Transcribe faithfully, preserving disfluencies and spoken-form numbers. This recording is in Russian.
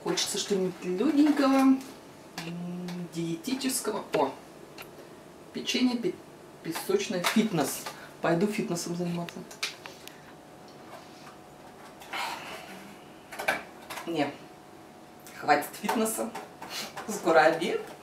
Хочется что-нибудь легенького, диетического. О, печенье песочное, фитнес. Пойду фитнесом заниматься. Не, хватит фитнеса. Скоро обед.